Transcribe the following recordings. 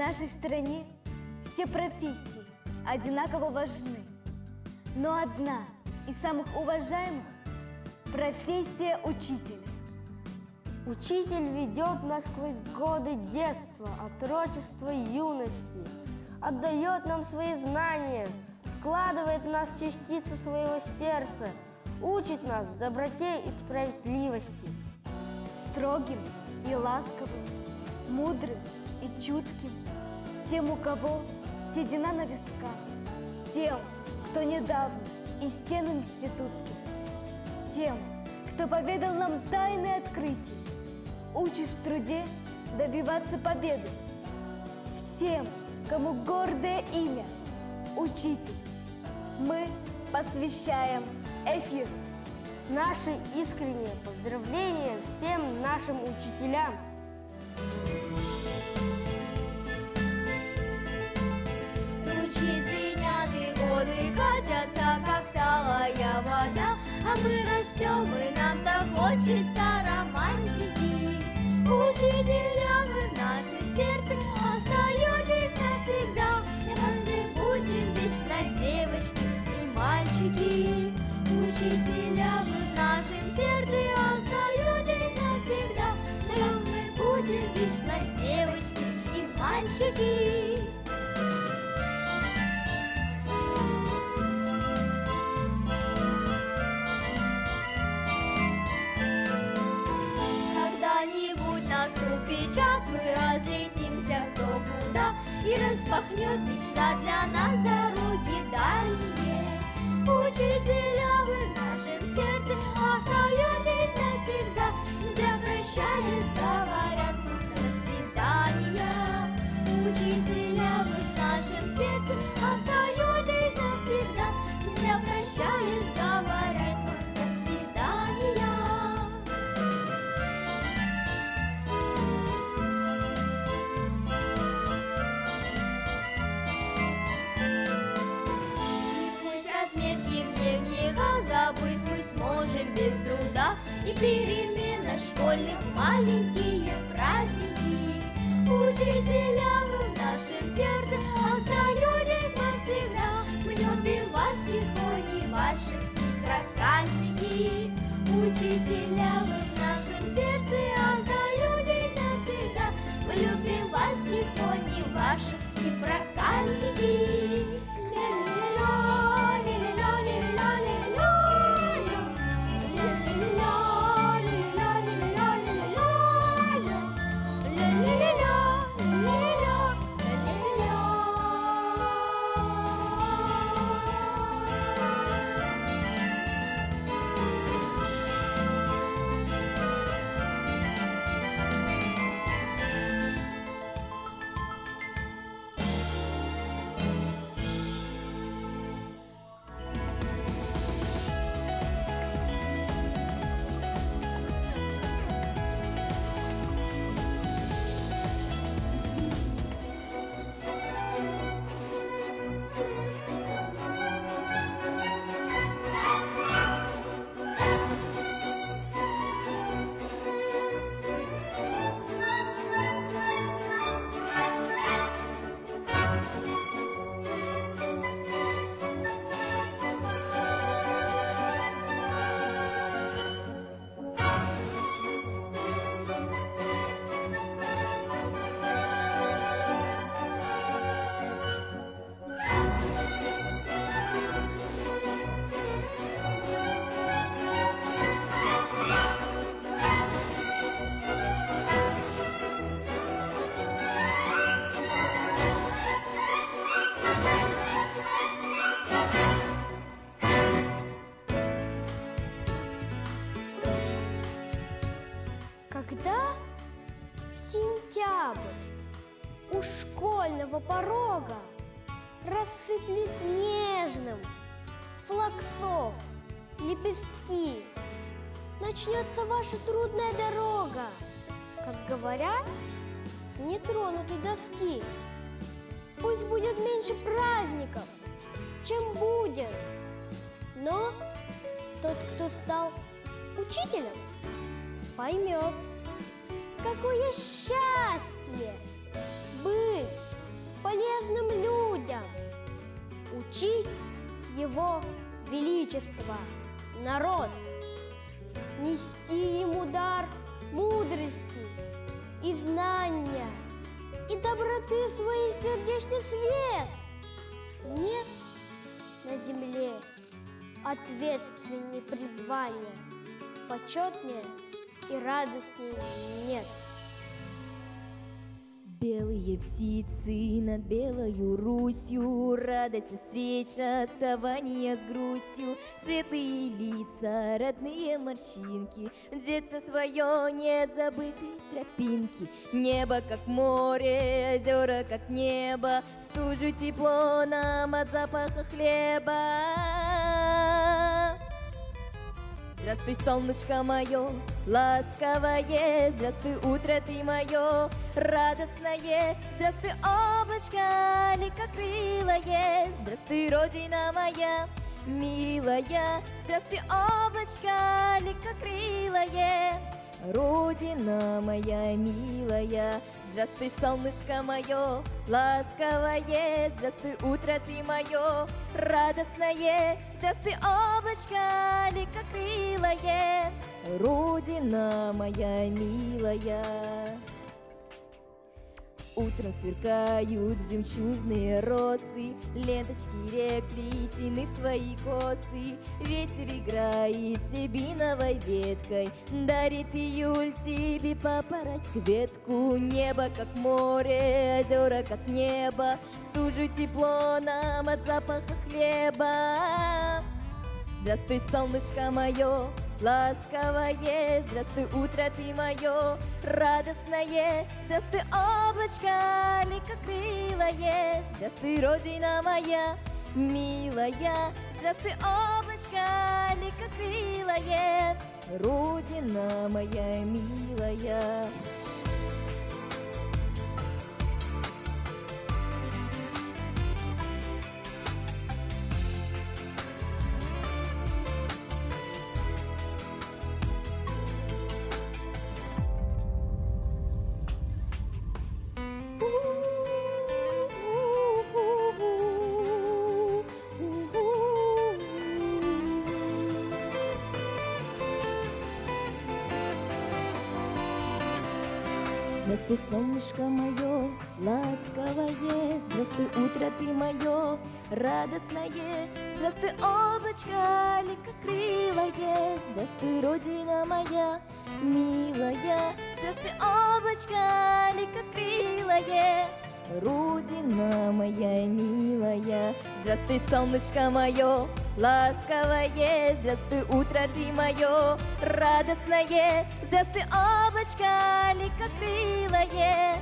нашей стране все профессии одинаково важны, но одна из самых уважаемых – профессия учителя. Учитель ведет нас сквозь годы детства, отрочества и юности, отдает нам свои знания, вкладывает в нас частицу своего сердца, учит нас доброте и справедливости. Строгим и ласковым, мудрым и чутким, тем, у кого седина на висках, тем, кто недавно из стен институтских, тем, кто поведал нам тайны открытий, учит в труде добиваться победы. Всем, кому гордое имя учитель, мы посвящаем эфир. Наши искренние поздравления всем нашим учителям. Ручьи звенят и годы катятся, как талая вода, а мы растем, и нам так хочется романтики. Учителя, вы в нашем сердце остаетесь навсегда. Для вас мы будем вечно девочки и мальчики. Учителя, вы в нашем сердце остаетесь навсегда. Для вас мы будем вечно девочки и мальчики. Когда-нибудь наступит час, мы разлетимся кто куда, и распахнет мечта для нас дороги дальние. Учителя, вы в нашем сердце остаетесь навсегда. Не зря прощаясь, говорят до свидания. Учителя, вы в нашем сердце остаетесь навсегда. Не зря прощаясь, говорят до свидания. Забыть мы сможем без труда, и перемена школьных маленькие праздники. Учителя, вы в нашем сердце остаетесь навсегда. Мы любим вас, тихони ваши проказники. Учителя, вы в нашем сердце остаетесь навсегда. Мы любим вас, тихони ваши проказники. Когда сентябрь у школьного порога рассыплет нежным флоксов лепестки, начнется ваша трудная дорога, как говорят, с нетронутой доски. Пусть будет меньше праздников, чем будет, но тот, кто стал учителем, поймет, какое счастье быть полезным людям, учить его величество, народ, нести ему дар мудрости и знания, и доброты свой сердечный свет. Нет на земле ответственнее призвания, почетнее и радостнее нет. Белые птицы над белою Русью, радость и встреча, отставание с грустью, светлые лица, родные морщинки, детство свое, не забытые тропинки, небо как море, озера как небо, стужу тепло нам от запаха хлеба. Здравствуй, солнышко мое, ласковое, здравствуй, утро ты мое, радостное, здравствуй, облачко, легкокрылое, здравствуй, родина моя, милая, здравствуй, облачко, легкокрылое, родина моя, милая. Здравствуй, солнышко мое, ласковое, здравствуй, утро ты мое, радостное, здравствуй, облачко, легкокрылое, родина моя, милая. Утром сверкают жемчужные росы, ленточки рек плетены в твои косы. Ветер играет с рябиновой веткой, дарит июль тебе папороть ветку. Небо как море, озера как небо, стужу тепло нам от запаха хлеба. Здравствуй, солнышко мое, ласковое, здравствуй, утро ты мое, радостное, здравствуй, облачко, легкокрылое, здравствуй, родина моя, милая, здравствуй, облачко, легкокрылое, родина моя, милая. Здравствуй, солнышко мое, ласковое, здравствуй, утро ты мое, радостное, здравствуй, облачко, легкокрылое, здравствуй, родина моя, милая, здравствуй, облачко, легкокрылое, родина моя, милая. Здравствуй, солнышко мое, ласковое, здравствуй, утро ты мое, радостное, здравствуй, облачко, легкокрылое,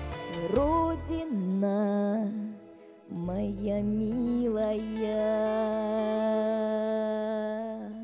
родина моя, милая.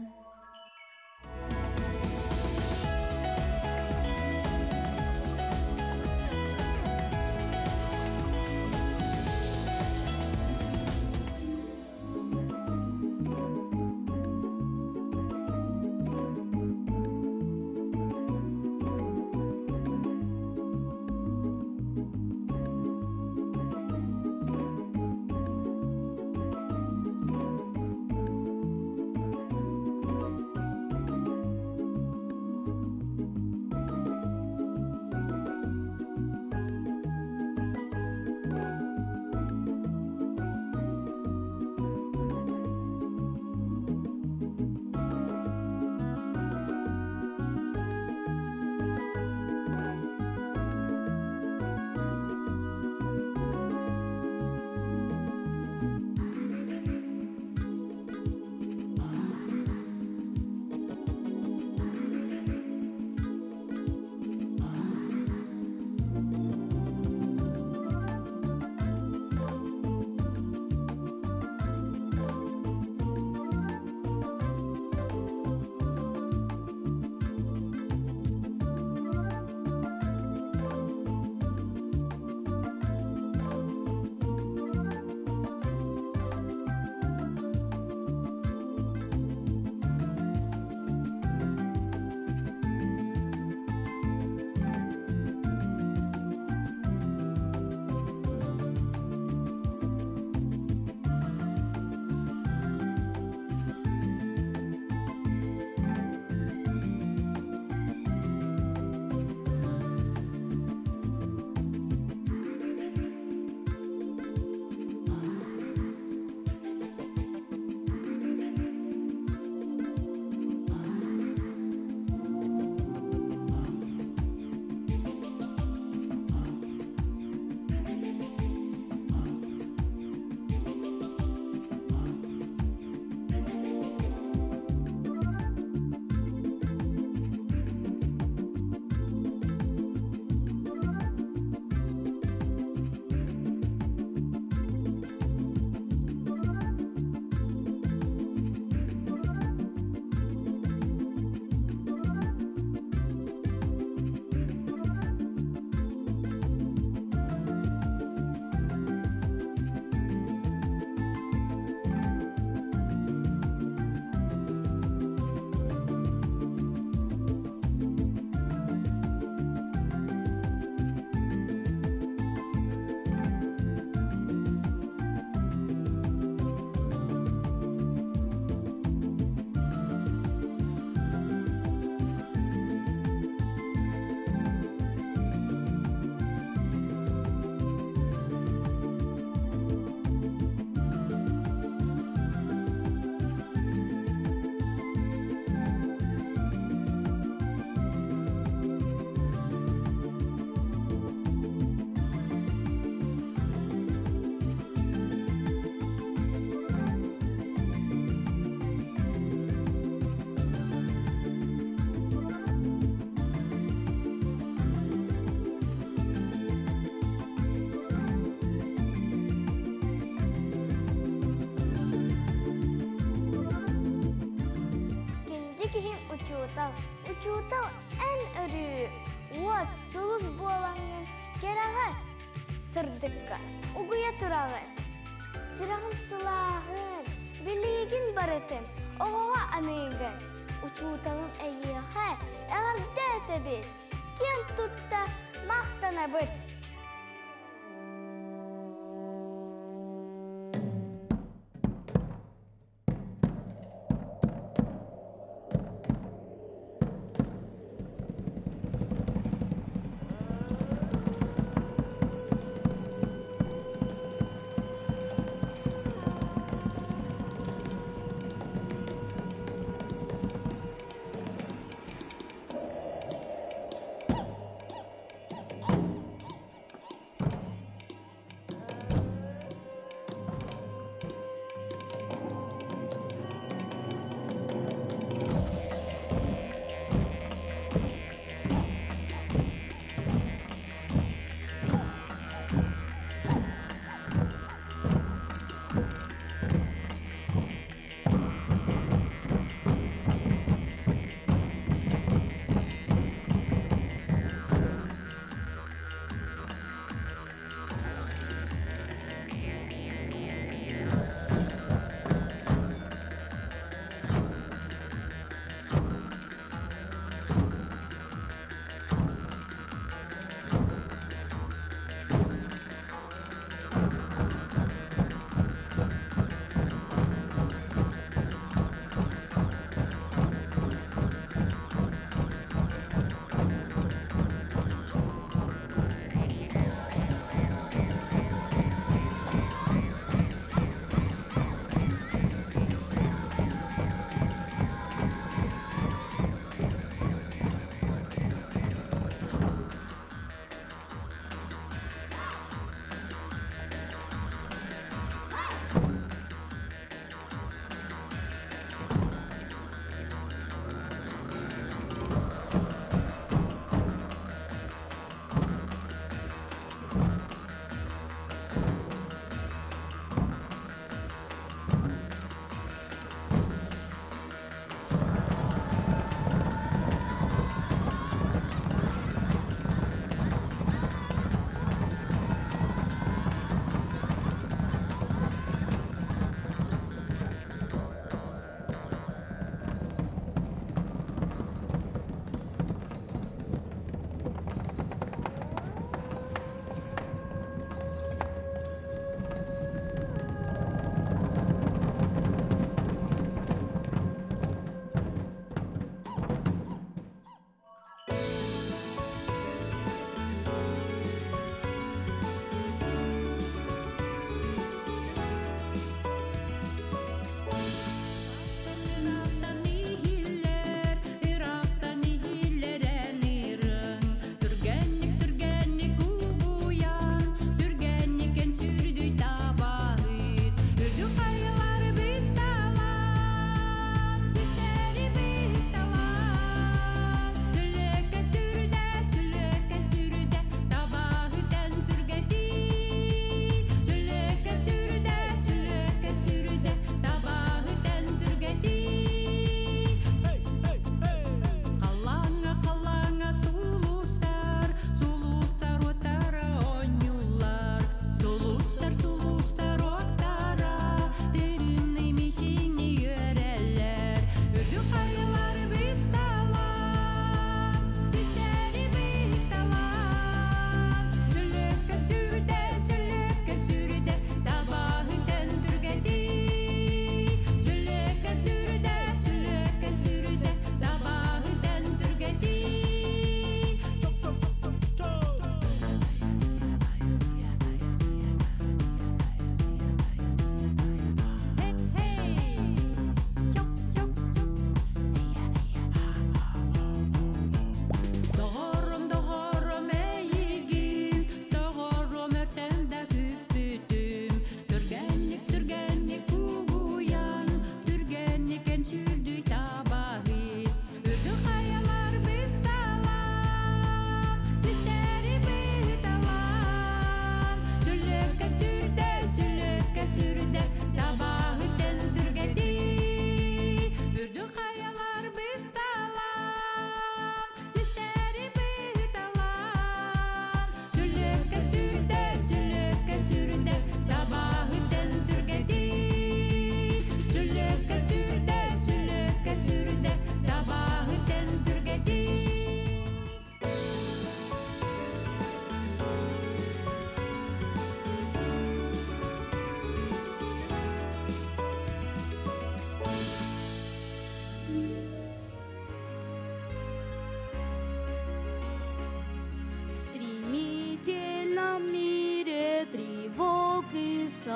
Учутал эн өрі. Вот, сұлыз болаңын керағат. Сырдыққа, ұғыя тұрағын. Сұрағын сылағын, білігін барытын, оғаға анығын. Учуталын әйеға, әғірді әтәбет. Кен тұтта мақтана бұд.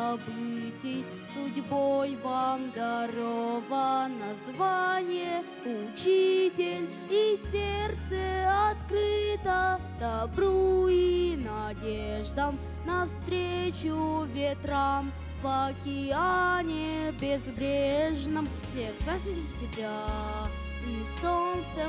событий, судьбой вам даровано звание учитель, и сердце открыто добру и надеждам, навстречу ветрам в океане безбрежном. Всех вас сентября и солнце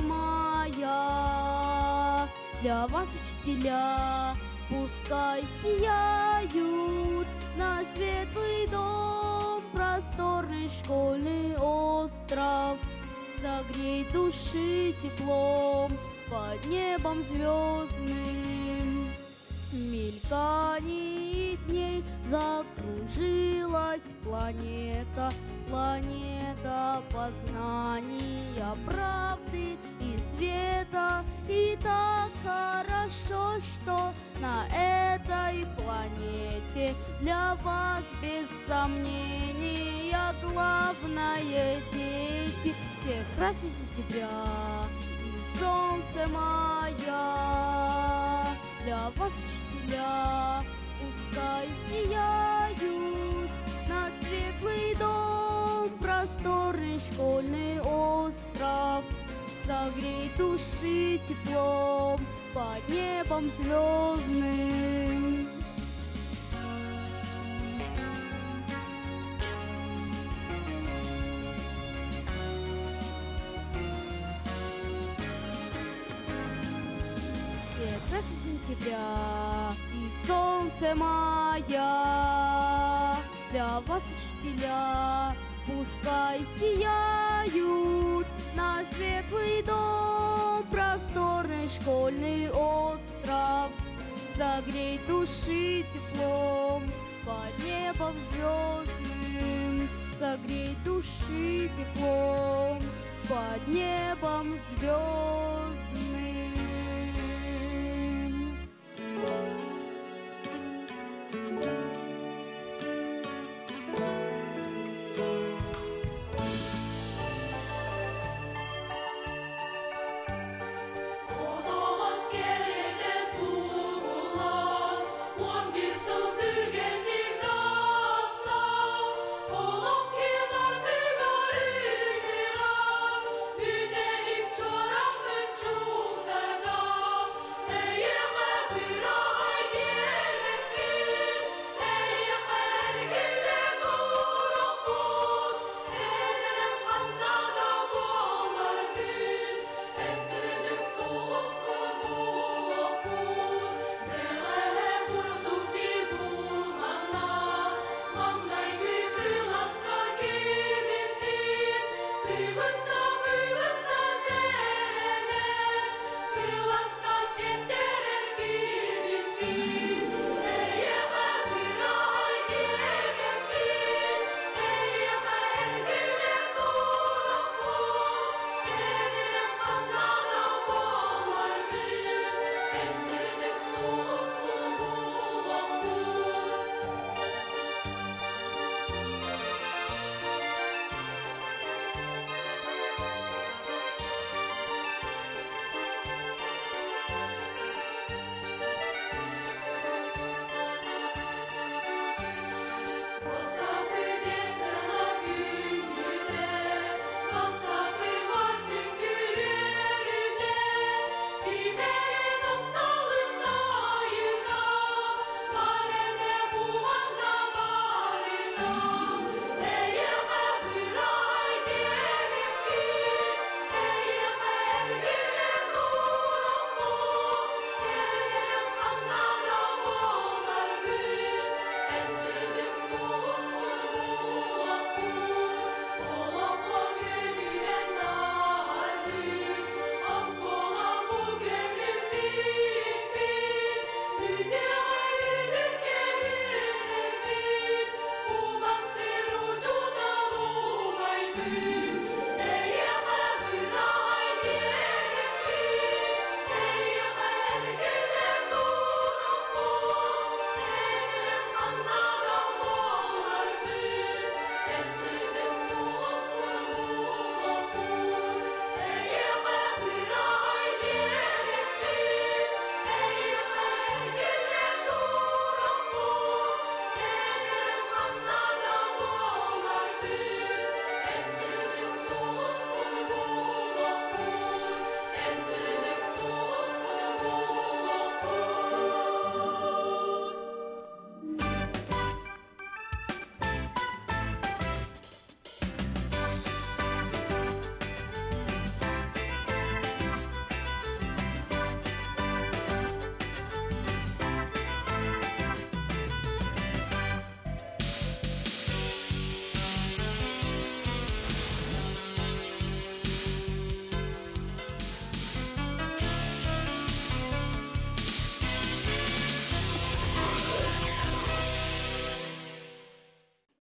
мая, для вас, учителя, пускай сияют на светлый дом, просторный школьный остров. Согрей души теплом под небом звездным. В мелькании дней закружилась планета, планета познания, правды и света. И так хорошо, что на этой планете для вас без сомнения главное дети. Всех красит сентября и солнце мая, для вас, учителя, пускай сияют над светлый дом, просторный школьный остров. Согрей души теплом под небом звездным. Свет сентября и солнце мая, для вас, учителя, пускай сияют на светлый дом, просторный школьный остров. Согрей души теплом под небом звездным. Согрей души теплом под небом звездным.